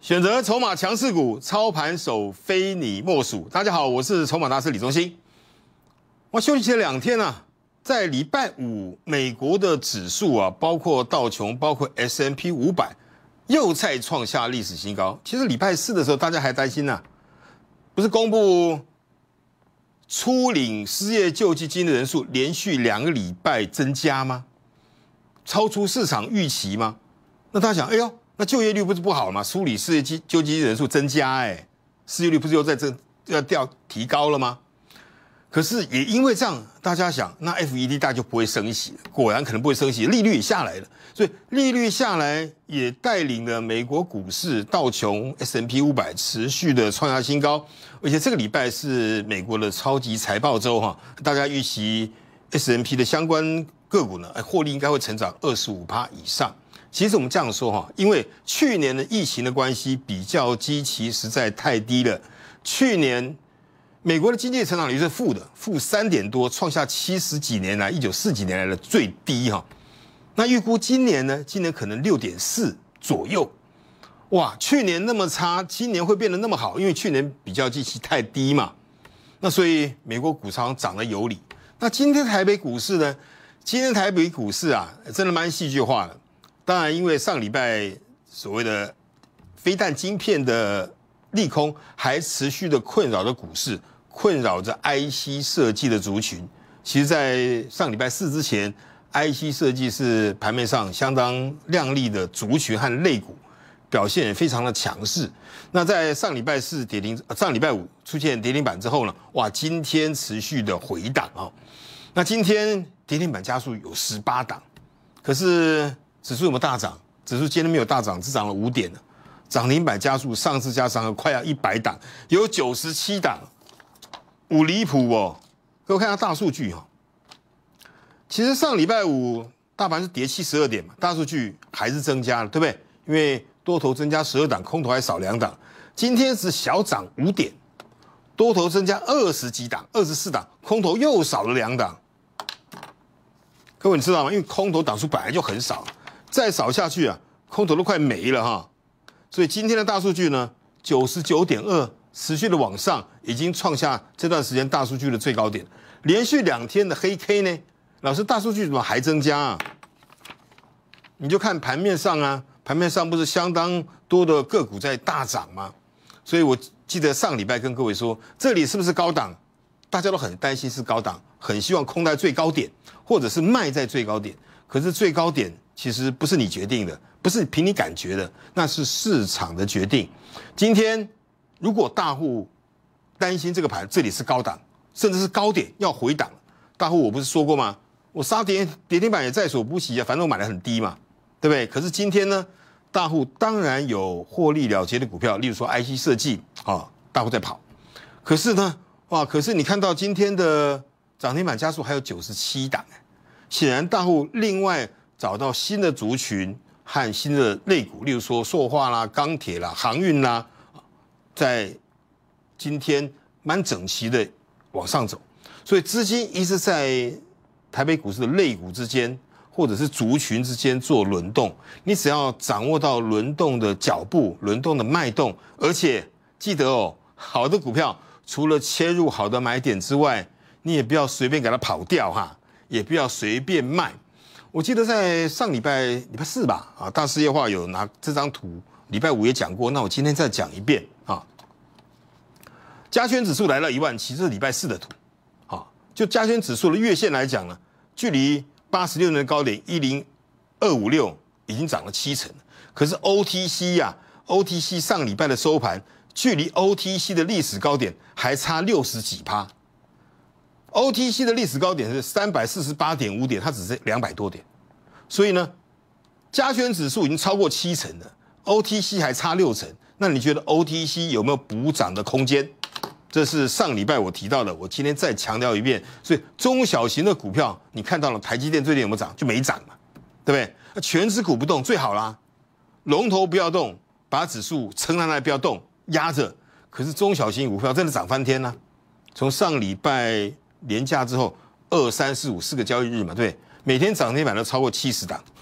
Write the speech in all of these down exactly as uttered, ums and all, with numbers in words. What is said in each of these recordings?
选择筹码强势股，操盘手非你莫属。大家好，我是筹码大师李宗兴。我休息了两天啊，在礼拜五，美国的指数啊，包括道琼，包括 S and P 五百，又再创下历史新高。其实礼拜四的时候，大家还担心呢、啊，不是公布初领失业救济金的人数连续两个礼拜增加吗？超出市场预期吗？那大家想，哎呦。那就业率不是不好吗？处理失业救济金人数增加，哎，失业率不是又在这要调提高了吗？可是也因为这样，大家想，那 F E D 大就不会升息了，果然可能不会升息，利率也下来了，所以利率下来也带领了美国股市道琼 S and P 五百持续的创下新高，而且这个礼拜是美国的超级财报周哈，大家预期 S and P 的相关个股呢，获利应该会成长 百分之二十五 以上。其实我们这样说哈，因为去年的疫情的关系，比较基期实在太低了。去年美国的经济成长率是负的，负三点多，创下七十几年来、一九四几年来的最低哈。那预估今年呢？今年可能六点四左右。哇，去年那么差，今年会变得那么好？因为去年比较基期太低嘛。那所以美国股市涨得有理。那今天台北股市呢？今天台北股市啊，真的蛮戏剧化的。当然，因为上礼拜所谓的飞弹晶片的利空还持续的困扰着股市，困扰着 I C 设计的族群。其实，在上礼拜四之前 ，I C 设计是盘面上相当亮丽的族群和类股，表现也非常的强势。那在上礼拜四跌停，上礼拜五出现跌停板之后呢，哇，今天持续的回档啊。那今天跌停板家数有十八档，可是指数有没有大涨？指数今天没有大涨，只涨了五点了。涨停板家数上市加上快要一百档，有九十七档，五离谱哦！各位看下大数据哈，其实上礼拜五大盘是跌七十二点嘛，大数据还是增加了，对不对？因为多头增加十二档，空头还少两档。今天是小涨五点，多头增加二十几档，二十四档，空头又少了两档。各位你知道吗？因为空头档数本来就很少。再少下去啊，空头都快没了哈，所以今天的大数据呢，九十九点二持续的往上，已经创下这段时间大数据的最高点，连续两天的黑 K 呢，老师大数据怎么还增加啊？你就看盘面上啊，盘面上不是相当多的个股在大涨吗？所以我记得上礼拜跟各位说，这里是不是高档？大家都很担心是高档，很希望空在最高点，或者是卖在最高点，可是最高点其实不是你决定的，不是凭你感觉的，那是市场的决定。今天如果大户担心这个盘这里是高档，甚至是高点要回档，大户我不是说过吗？我杀跌跌停板也在所不惜啊，反正我买得很低嘛，对不对？可是今天呢，大户当然有获利了结的股票，例如说 I C 设计啊，大户在跑。可是呢，哇，可是你看到今天的涨停板家数还有九十七档，显然大户另外找到新的族群和新的类股，例如说塑化啦、钢铁啦、航运啦，在今天蛮整齐的往上走，所以资金一直在台北股市的类股之间，或者是族群之间做轮动。你只要掌握到轮动的脚步、轮动的脉动，而且记得哦，好的股票除了切入好的买点之外，你也不要随便给它跑掉哈，也不要随便卖。我记得在上礼拜礼拜四吧，啊，大事业化有拿这张图，礼拜五也讲过，那我今天再讲一遍啊。加权指数来到一万七，这是礼拜四的图，啊，就加权指数的月线来讲呢，距离八十六年的高点一零二五六已经涨了七成，可是 O T C 呀、啊、，O T C 上礼拜的收盘，距离 O T C 的历史高点还差六十几趴。O T C 的历史高点是三百四十八点五点，它只是两百多点，所以呢，加权指数已经超过七成了 ，O T C 还差六成。那你觉得 O T C 有没有补涨的空间？这是上礼拜我提到的，我今天再强调一遍。所以中小型的股票，你看到了台积电最近有没有涨？就没涨嘛，对不对？那全指股不动最好啦，龙头不要动，把指数撑在那里不要动，压着。可是中小型股票真的涨翻天啦、啊，从上礼拜连假之后，二三四五四个交易日嘛，对，每天涨停板都超过七十档，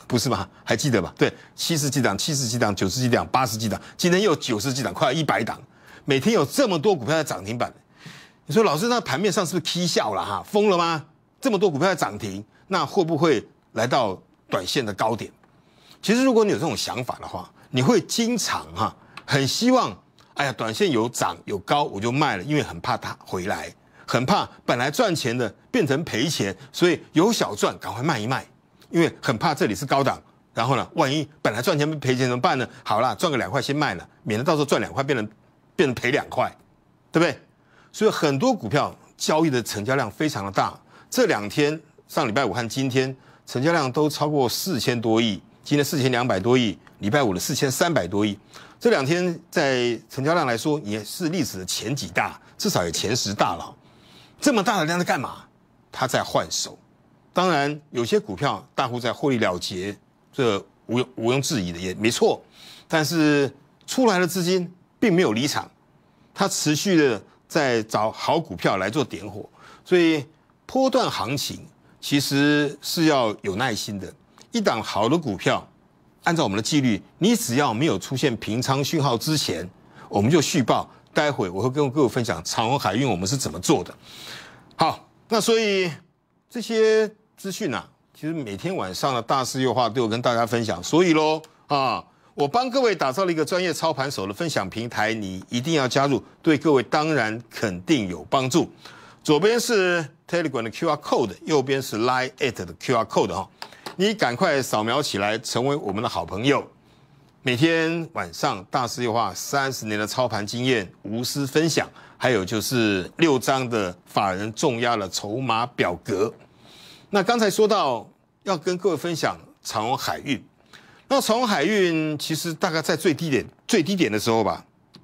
不是吗？还记得吧？对，七十几档、七十几档、九十几档、八十几档，今天又九十几档，快要一百档，每天有这么多股票在涨停板。你说老师，那盘面上是不是 K 笑了哈？疯了吗？这么多股票在涨停，那会不会来到短线的高点？其实如果你有这种想法的话，你会经常哈，很希望，哎呀，短线有涨有高我就卖了，因为很怕它回来，很怕本来赚钱的变成赔钱，所以有小赚赶快卖一卖，因为很怕这里是高档，然后呢，万一本来赚钱赔钱怎么办呢？好啦，赚个两块先卖了，免得到时候赚两块变成变成赔两块，对不对？所以很多股票交易的成交量非常的大，这两天上礼拜五和今天成交量都超过四千多亿，今天四千两百多亿，礼拜五的四千三百多亿，这两天在成交量来说也是历史的前几大，至少也前十大了。这么大的量在干嘛？他在换手。当然，有些股票大户在获利了结，这毋庸毋庸置疑的，也没错。但是出来的资金并没有离场，它持续的在找好股票来做点火。所以波段行情其实是要有耐心的。一档好的股票，按照我们的纪律，你只要没有出现平仓讯号之前，我们就续报。待会我会跟各位分享长荣海运我们是怎么做的。好，那所以这些资讯啊，其实每天晚上的大事优化都有跟大家分享。所以喽啊，我帮各位打造了一个专业操盘手的分享平台，你一定要加入，对各位当然肯定有帮助。左边是 Telegram 的 Q R code， 右边是 Line at 的 Q R code 哈，你赶快扫描起来，成为我们的好朋友。每天晚上大师优化三十年的操盘经验无私分享，还有就是六张的法人重压的筹码表格。那刚才说到要跟各位分享长荣海运，那长荣海运其实大概在最低点最低点的时候吧，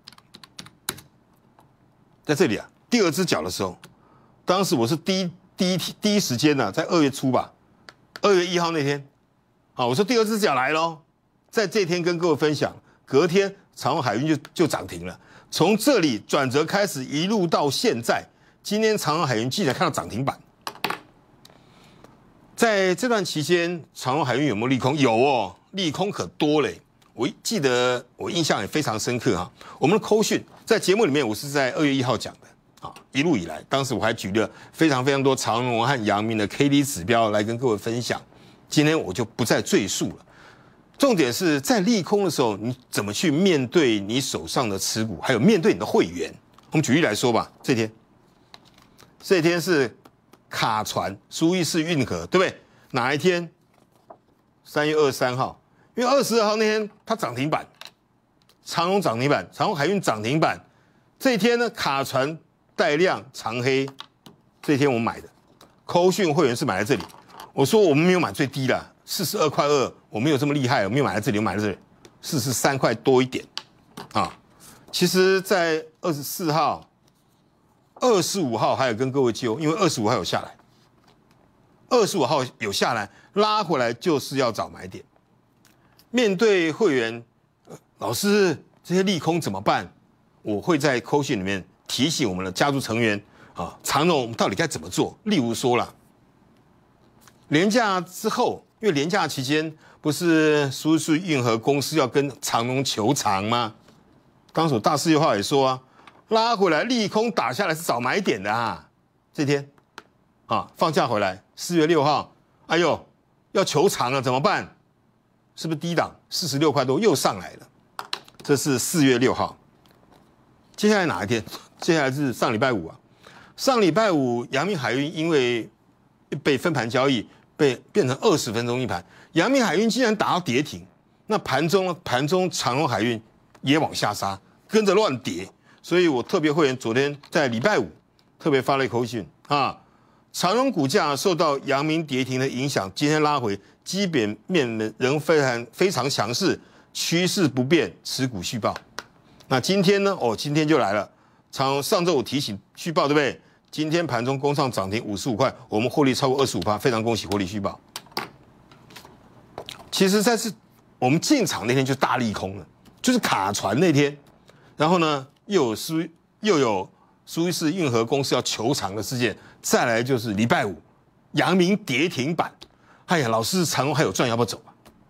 在这里啊，第二只脚的时候，当时我是第一第一第一时间呢、啊，在二月初吧，二月一号那天，啊，我说第二只脚来咯。在这天跟各位分享，隔天长荣海运就就涨停了。从这里转折开始，一路到现在，今天长荣海运竟然看到涨停板。在这段期间，长荣海运有没有利空？有哦，利空可多嘞。我记得我印象也非常深刻哈。我们的扣讯在节目里面，我是在二月一号讲的啊。一路以来，当时我还举了非常非常多长荣和阳明的 K D 指标来跟各位分享。今天我就不再赘述了。重点是在利空的时候，你怎么去面对你手上的持股，还有面对你的会员。我们举例来说吧，这天，这天是卡船苏伊士运河，对不对？哪一天？三月二十三号，因为二十二号那天它涨停板，长荣涨停板，长荣海运涨停板。这一天呢，卡船带量长黑，这一天我们买的，扣讯会员是买在这里。我说我们没有买最低的。四十二块二，我没有这么厉害，我没有买在这里，我买在这里，四十三块多一点，啊，其实，在二十四号、二十五号还有跟各位揪，因为二十五号有下来，二十五号有下来，拉回来就是要找买点。面对会员，老师这些利空怎么办？我会在扣讯里面提醒我们的家族成员啊，长荣我们到底该怎么做？例如说了，连假之后。因为连假期间不是苏伊士运河公司要跟长荣求偿吗？当时大事优化也说啊，拉回来利空打下来是找买点的啊。这天啊放假回来，四月六号，哎呦要求偿了怎么办？是不是低档四十六块多又上来了？这是四月六号。接下来哪一天？接下来是上礼拜五啊。上礼拜五阳明海运因为被分盘交易。被变成二十分钟一盘，阳明海运竟然打到跌停，那盘中盘中长荣海运也往下杀，跟着乱跌，所以我特别会员昨天在礼拜五特别发了一口讯啊，长荣股价受到阳明跌停的影响，今天拉回，基本面仍非常非常强势，趋势不变，持股续报。那今天呢？哦，今天就来了，长荣上周我提醒续报，对不对？今天盘中攻上涨停五十五块，我们获利超过二十五%，非常恭喜获利续报。其实在是我们进场那天就大利空了，就是卡船那天，然后呢又有苏又有苏伊士运河公司要求偿的事件，再来就是礼拜五阳明跌停板。哎呀，老师长荣还有赚要不要走啊？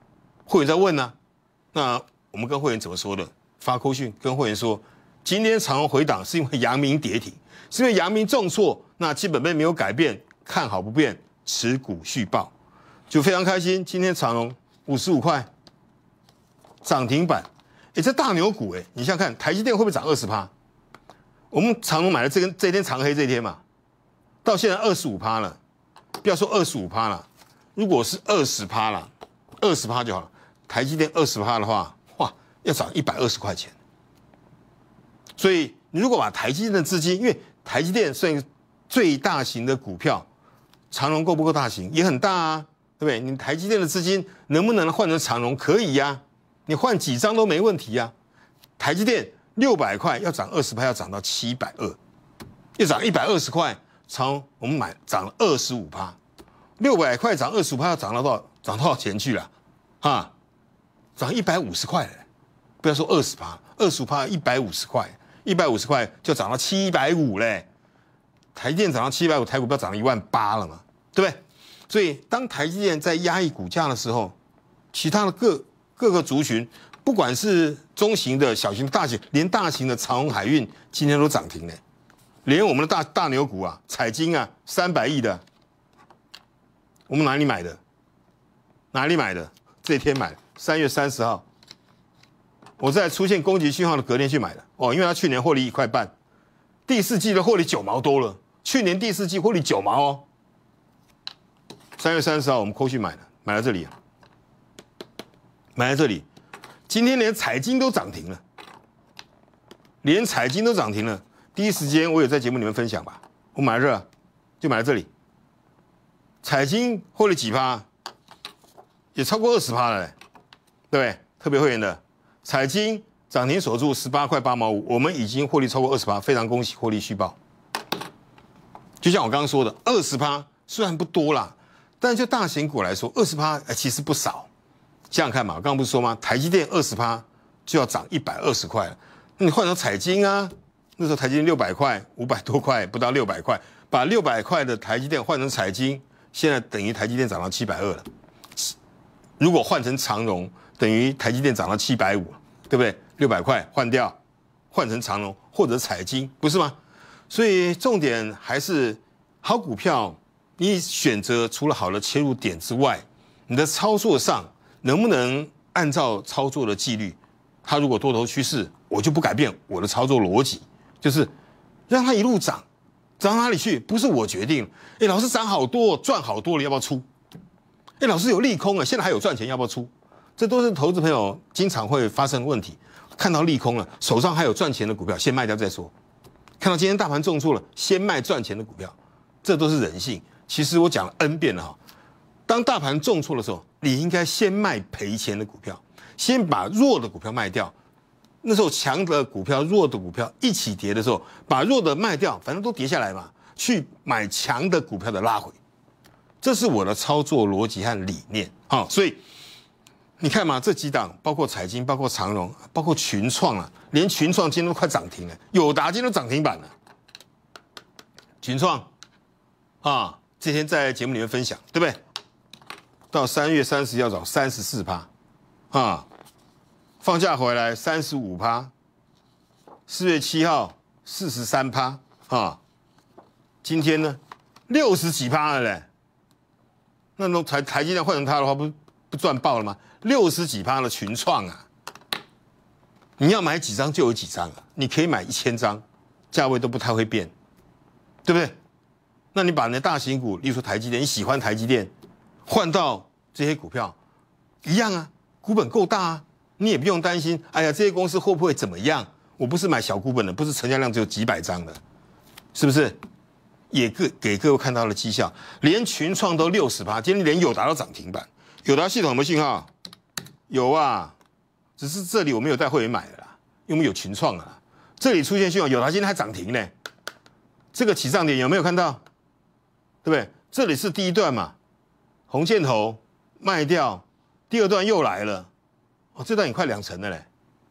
会员在问呢、啊，那我们跟会员怎么说的？发扣讯跟会员说，今天长荣回档是因为阳明跌停，是因为阳明重挫，那基本面没有改变，看好不变，持股续报，就非常开心。今天长荣五十五块涨停板，哎，这大牛股哎，你想想看，台积电会不会涨二十趴？我们长荣买的这根这一天长黑这一天嘛，到现在二十五趴了，不要说二十五趴了，如果是二十趴了，二十趴就好了。台积电二十趴的话，哇，要涨一百二十块钱。所以你如果把台积电的资金，因为台积电算最大型的股票，长荣够不够大型？也很大啊，对不对？你台积电的资金能不能换成长荣？可以呀、啊，你换几张都没问题呀、啊。台积电六百块要涨二十趴，要涨到七百二，要涨一百二十块，长荣我们买涨了二十五趴，六百块涨二十五趴，要涨到多少？涨多少钱去了？啊，涨一百五十块了，不要说二十趴，二十五趴一百五十块。一百五十块就涨到七百五嘞，台积电涨到七百五，台股不要涨到一万八了嘛，对不对？所以当台积电在压抑股价的时候，其他的各各个族群，不管是中型的、小型的、大型，连大型的长荣海运今天都涨停嘞，连我们的大大牛股啊，彩晶啊，三百亿的，我们哪里买的？哪里买的？这天买的，三月三十号。我在出现攻击讯号的隔天去买的哦，因为它去年获利一块半，第四季的获利九毛多了，去年第四季获利九毛哦。三月三十号我们扣去买的，买在这里，买在这里，今天连彩晶都涨停了，连彩晶都涨停了。第一时间我有在节目里面分享吧，我买在这，就买在这里。彩晶获利几趴？也超过二十趴了，对不对？特别会员的。彩晶涨停锁住十八块八毛五，我们已经获利超过二十趴，非常恭喜，获利续报。就像我刚刚说的，二十趴虽然不多啦，但就大型股来说，二十趴其实不少。想想看嘛，我刚刚不是说吗？台积电二十趴就要涨一百二十块了，那你换成彩晶啊，那时候台积电六百块，五百多块，不到六百块，把六百块的台积电换成彩晶，现在等于台积电涨到七百二了。如果换成长荣，等于台积电涨到七百五，对不对？六百块换掉，换成长荣或者彩晶，不是吗？所以重点还是好股票，你选择除了好的切入点之外，你的操作上能不能按照操作的纪律？它如果多头趋势，我就不改变我的操作逻辑，就是让它一路涨，涨到哪里去不是我决定。哎，老师涨好多，赚好多了，要不要出？哎，老师有利空了，现在还有赚钱，要不要出？这都是投资朋友经常会发生的问题。看到利空了，手上还有赚钱的股票，先卖掉再说。看到今天大盘重挫了，先卖赚钱的股票，这都是人性。其实我讲了 N 遍了哈，当大盘重挫的时候，你应该先卖赔钱的股票，先把弱的股票卖掉。那时候强的股票、弱的股票一起跌的时候，把弱的卖掉，反正都跌下来嘛，去买强的股票的拉回。这是我的操作逻辑和理念啊，所以。你看嘛，这几档包括彩晶、包括长荣、包括群创啊，连群创今天都快涨停了，友达今天都涨停板了。群创啊，这天在节目里面分享，对不对？到三月三十要涨三十四趴，啊，放假回来三十五趴，四月七号四十三趴，啊，今天呢六十几趴了嘞。那种台台积电换成它的话，不不赚爆了吗？六十几趴的群创啊，你要买几张就有几张啊，你可以买一千张，价位都不太会变，对不对？那你把那大型股，例如说台积电，你喜欢台积电，换到这些股票，一样啊，股本够大啊，你也不用担心，哎呀，这些公司会不会怎么样？我不是买小股本的，不是成交量只有几百张的，是不是？也各给各位看到了绩效，连群创都六十趴，今天连友达都涨停板，友达系统有没有信号？有啊，只是这里我没有带会员买的啦，因为我们有群创啊。这里出现讯号，友达今天还涨停呢。这个起涨点有没有看到？对不对？这里是第一段嘛，红箭头卖掉，第二段又来了，哦，这段也快两成了嘞。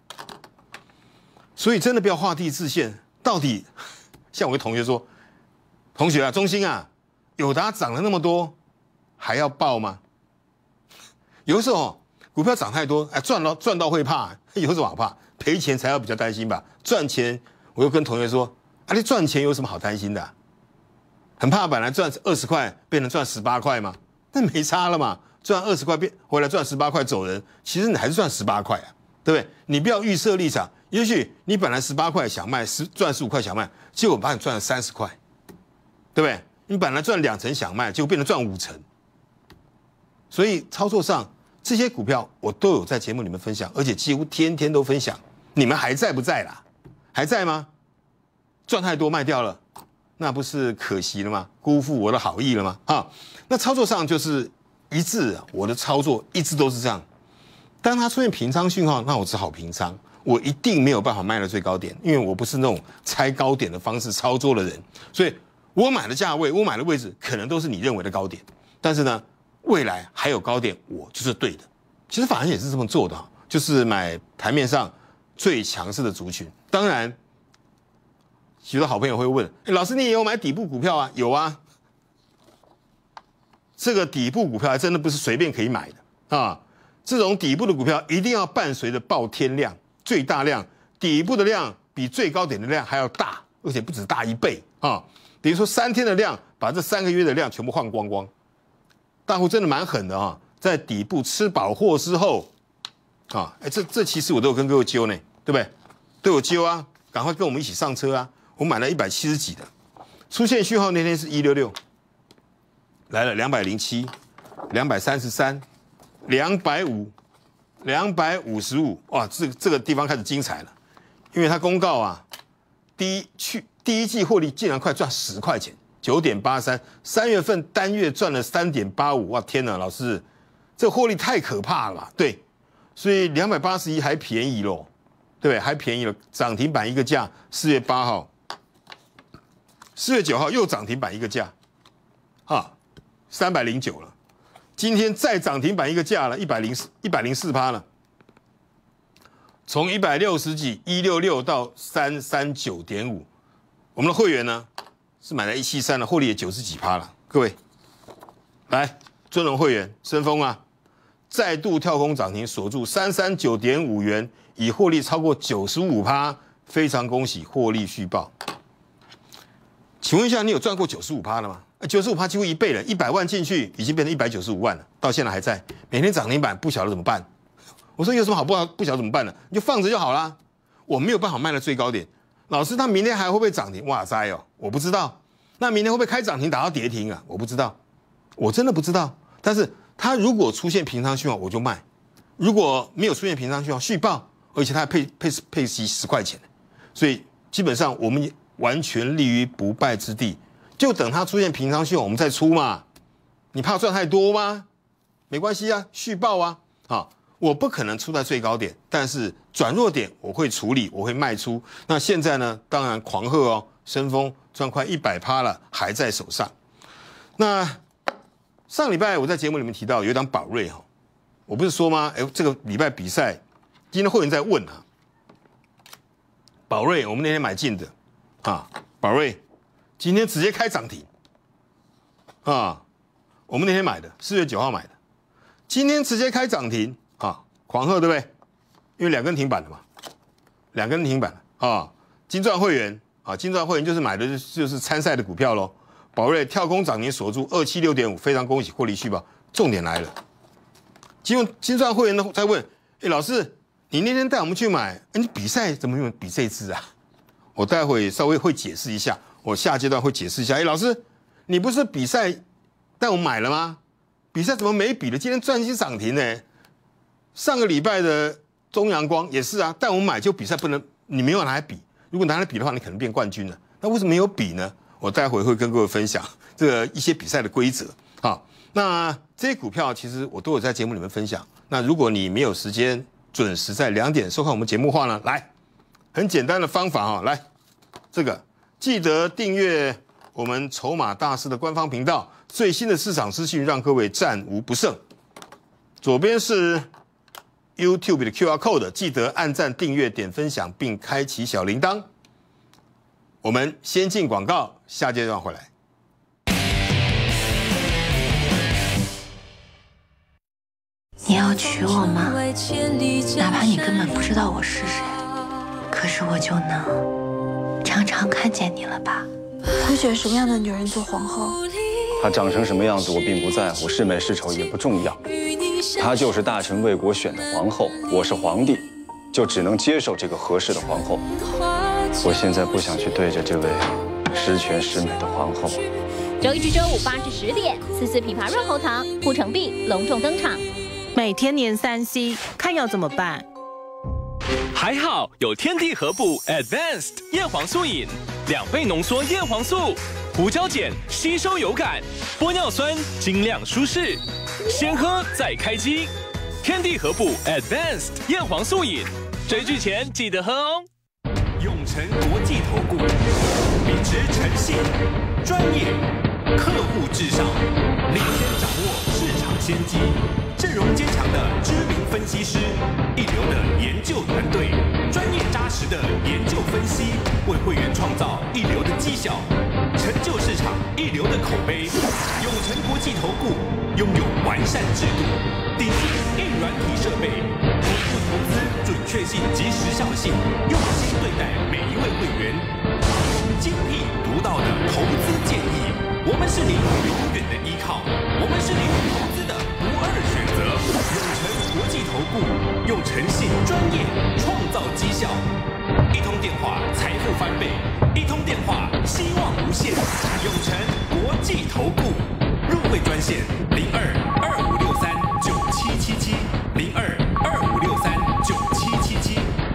所以真的不要画地自限，到底像我的同学说，同学啊，中兴啊，友达涨了那么多，还要报吗？有的时候股票涨太多，哎，赚到赚到会怕，有什么好怕？赔钱才要比较担心吧。赚钱，我又跟同学说，啊，你赚钱有什么好担心的、啊？很怕本来赚二十块变成赚十八块吗？那没差了嘛，赚二十块变回来赚十八块走人，其实你还是赚十八块啊，对不对？你不要预设立场，也许你本来十八块想卖，十赚十五块想卖，结果把你赚了三十块，对不对？你本来赚两成想卖，结果变成赚五成。所以操作上这些股票我都有在节目里面分享，而且几乎天天都分享。你们还在不在啦？还在吗？赚太多卖掉了，那不是可惜了吗？辜负我的好意了吗？啊，那操作上就是一致，我的操作一直都是这样。当它出现平仓讯号，那我只好平仓，我一定没有办法卖到最高点，因为我不是那种猜高点的方式操作的人，所以我买的价位，我买的位置可能都是你认为的高点，但是呢，未来还有高点，我就是对的。其实法人也是这么做的，就是买盘面上最强势的族群。当然，许多好朋友会问：哎，老师，你也有买底部股票啊？有啊，这个底部股票还真的不是随便可以买的啊。这种底部的股票一定要伴随着爆天量，最大量，底部的量比最高点的量还要大，而且不止大一倍啊。比如说三天的量，把这三个月的量全部换光光。大户真的蛮狠的啊，在底部吃饱货之后，啊，哎，这这其实我都有跟各位揪呢，对不对？都有揪啊，赶快跟我们一起上车啊！我买了一百七十几的，出现讯号那天是一六六，来了两百零七，两百三十三，两百五，两百五十五，哇，这这个地方开始精彩了，因为它公告啊，第一去第一季获利竟然快赚十块钱。九点八三，三月份单月赚了三点八五，哇天哪，老师，这获利太可怕了吧？对，所以两百八十一还便宜咯，对不对？还便宜了，涨停板一个价，四月八号，四月九号又涨停板一个价，哈，三百零九了，今天再涨停板一个价了，一百零四，一百零四趴了，从一百六十几，一六六到三三九点五，我们的会员呢？是买了一七三了，获利也九十几趴了。各位，来尊荣会员深丰啊，再度跳空涨停，锁住三三九点五元，已获利超过九十五趴，非常恭喜，获利续报。请问一下，你有赚过九十五趴了吗？九十五趴几乎一倍了，一百万进去已经变成一百九十五万了，到现在还在，每天涨停板，不晓得怎么办。我说有什么好不好不晓得怎么办呢？你就放着就好啦。我没有办法卖到最高点。老师，他明天还会不会涨停？哇塞哦，我不知道。那明天会不会开涨停打到跌停啊？我不知道，我真的不知道。但是它如果出现平仓讯号，我就卖；如果没有出现平仓讯号，续报，而且它还配配配息十块钱，所以基本上我们完全立于不败之地。就等它出现平仓讯号，我们再出嘛。你怕赚太多吗？没关系啊，续报啊，啊。我不可能出在最高点，但是转弱点我会处理，我会卖出。那现在呢？当然狂贺哦，深丰赚快一百趴了，还在手上。那上礼拜我在节目里面提到有一档宝瑞哈，我不是说吗？哎，这个礼拜比赛，今天会员在问啊，宝瑞我们那天买进的啊，宝瑞今天直接开涨停啊，我们那天买的，四月九号买的，今天直接开涨停。啊，狂贺对不对？因为两根停板了嘛，两根停板啊。金钻会员啊，金钻会员就是买的就是参赛的股票咯。宝瑞跳空涨停锁住二七六点五，非常恭喜，获利续报。重点来了，金金钻会员呢在问，哎，老师，你那天带我们去买，哎，你比赛怎么用比这支啊？我待会稍微会解释一下，我下阶段会解释一下。哎，老师，你不是比赛带我们买了吗？比赛怎么没比了？今天赚一涨停呢？上个礼拜的中阳光也是啊，但我们买就比赛不能，你没有拿来比。如果拿来比的话，你可能变冠军了。那为什么没有比呢？我待会会跟各位分享这个一些比赛的规则。好，那这些股票其实我都有在节目里面分享。那如果你没有时间准时在两点收看我们节目的话呢，来，很简单的方法哈，来，这个记得订阅我们筹码大师的官方频道，最新的市场资讯让各位战无不胜。左边是YouTube 的 Q R code， 记得按赞、订阅、点分享，并开启小铃铛。我们先进广告，下阶段回来。 你要娶我吗？哪怕你根本不知道我是谁，可是我就能常常看见你了吧？ 会选什么样的女人做皇后？ 她长成什么样子我并不在乎，是美是丑也不重要。她就是大臣为国选的皇后，我是皇帝，就只能接受这个合适的皇后。我现在不想去对着这位十全十美的皇后。 周一至周五八至十点，丝丝枇杷润喉糖、护城碧隆重登场。 每天黏三 C， 看要怎么办？ 还好有天地合补 Advanced 叶黄素饮，两倍浓缩叶黄素，胡椒碱吸收有感，玻尿酸精亮舒适，先喝再开机。天地合补 Advanced 叶黄素饮，追剧前记得喝哦。 永诚国际投顾，秉持诚信、专业、客户至上，领先掌握市场先机，阵容坚强的知名分析师，一流的研究团队，专业扎实的研究分析，为会员创造一流的绩效，成就市场一流的口碑。永诚国际投顾拥有完善制度，顶级硬软体设备，投顾投资准确性及时效性，用心对待每一位会员，精辟独到的投资建议。我们是您永远的依靠，我们是您投资的不二选择。永诚国际投顾，用诚信、专业创造绩效。一通电话，财富翻倍；一通电话，希望无限。永诚国际投顾，入会专线零二二五六三九七七七零二二五六三九七七七。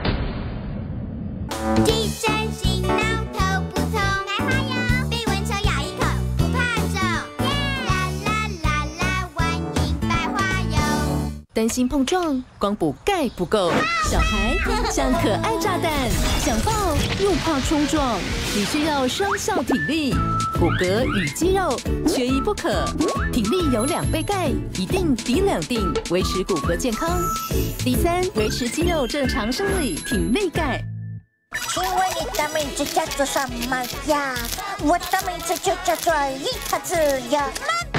地震醒脑头不痛，来花哟！被蚊虫咬一口不怕肿，啦啦啦啦，万应白花油。 担心碰撞，光补钙不够，小孩像可爱炸弹，想抱又怕冲撞，你需要双效体力，骨骼与肌肉缺一不可。体力有两倍钙，一定抵两定，维持骨骼健康。第三，维持肌肉正常生理，挺内钙。 请问你的名字叫做什么呀？我的名字就叫做一颗字呀。妈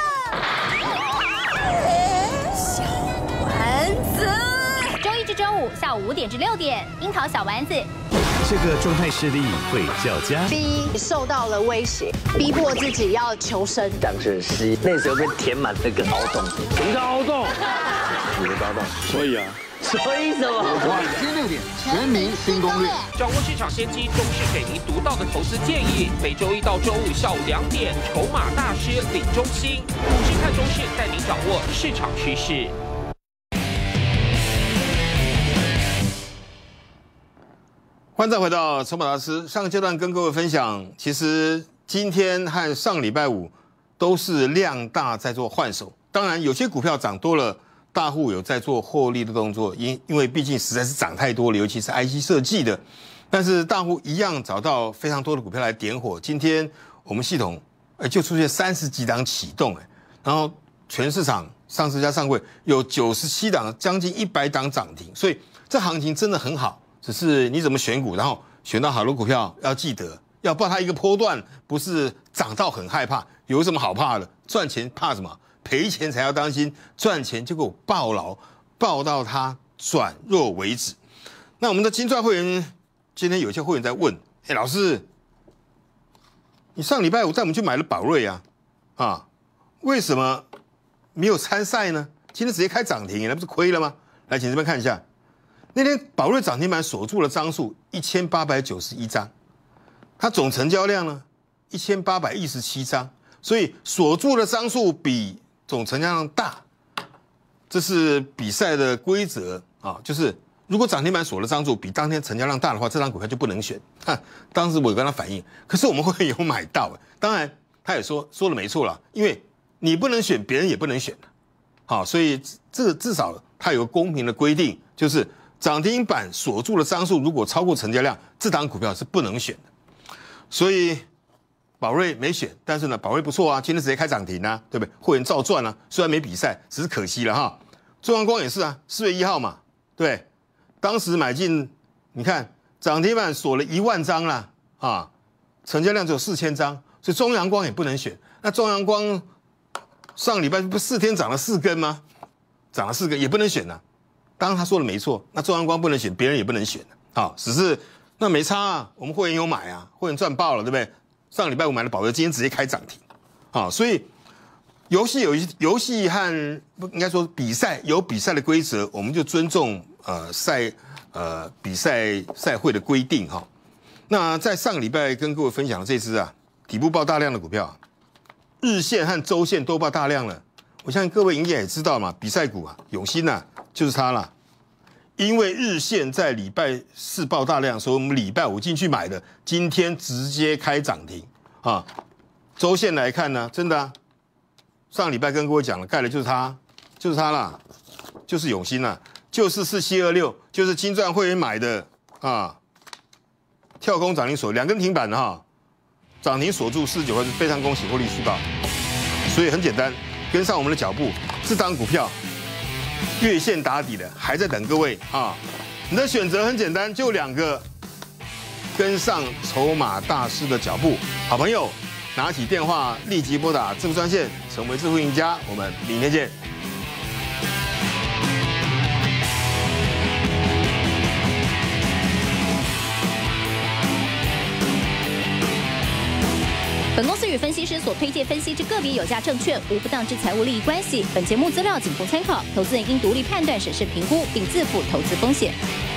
妈， 小丸子， 周一至周五下午五点至六点，樱桃小丸子。 这个状态视力会较佳。 B 受到了威胁，逼迫自己要求生。 当成 C 那时候被填满那个凹洞。 什么叫凹洞？ 你的搭档。 所以啊。 所以什么？ 晚间六点，全民新攻略， 掌握市场先机，中视给您独到的投资建议。每周一到周五下午两点，筹码大师李忠兴，股市看中视，带您掌握市场趋势。 欢迎再回到筹码大师。上个阶段跟各位分享，其实今天和上礼拜五都是量大在做换手，当然有些股票涨多了。大户有在做获利的动作，因因为毕竟实在是涨太多了，尤其是 I C 设计的，但是大户一样找到非常多的股票来点火。今天我们系统哎就出现三十几档启动哎，然后全市场上市加上柜有九十七档，将近一百档涨停，所以这行情真的很好。只是你怎么选股，然后选到好的股票，要记得要报它一个波段，不是涨到很害怕，有什么好怕的？赚钱怕什么？赔钱才要当心，赚钱就给我抱牢，抱到它转弱为止。那我们的金钻会员，今天有些会员在问：哎，老师，你上礼拜五带我们去买了宝瑞啊，啊，为什么没有参赛呢？今天直接开涨停，那不是亏了吗？来，请这边看一下，那天宝瑞涨停板锁住了张数一千八百九十一张，它总成交量呢一千八百一十七张，所以锁住的张数比总成交量大，这是比赛的规则啊，就是如果涨停板锁了张数比当天成交量大的话，这张股票就不能选。哈，当时我有跟他反映，可是我们会有买到，当然他也说说的没错啦，因为你不能选，别人也不能选的，好，所以这至少它有个公平的规定，就是涨停板锁住的张数如果超过成交量，这档股票是不能选的，所以。宝瑞没选，但是呢，宝瑞不错啊，今天直接开涨停啊，对不对？会员照赚啊，虽然没比赛，只是可惜了哈。中阳光也是啊，四月一号嘛，对，当时买进，你看涨停板锁了一万张啦，啊，成交量只有四千张，所以中阳光也不能选。那中阳光上礼拜不四天涨了四根吗？ 涨了四个也不能选呢、啊。当然他说的没错，那中央光不能选，别人也不能选啊。只是那没差啊，我们会员有买啊，会员赚爆了，对不对？上礼拜五买的保德，今天直接开涨停，啊，所以游戏有游戏和应该说比赛有比赛的规则，我们就尊重呃赛呃比赛赛会的规定哈。那在上个礼拜跟各位分享的这支啊底部爆大量的股票，日线和周线都爆大量了。我相信各位应该也知道嘛，比赛股啊，永兴啊就是它了。因为日线在礼拜四爆大量，所以我们礼拜五进去买的，今天直接开涨停啊。周线来看呢，真的啊，上礼拜跟各位讲了，盖的就是它，就是它啦，就是永兴啦，就是四七二六，就是金钻会员买的啊。跳空涨停锁两根停板的哈，涨停锁住四十九块，是非常恭喜获利续报。所以很简单，跟上我们的脚步，这张股票。月线打底的还在等各位啊！你的选择很简单，就两个，跟上筹码大师的脚步。好朋友，拿起电话立即拨打致富专线，成为致富赢家。我们明天见。 本公司与分析师所推荐分析之个别有价证券无不当之财务利益关系。本节目资料仅供参考，投资人应独立判断、审视、评估，并自负投资风险。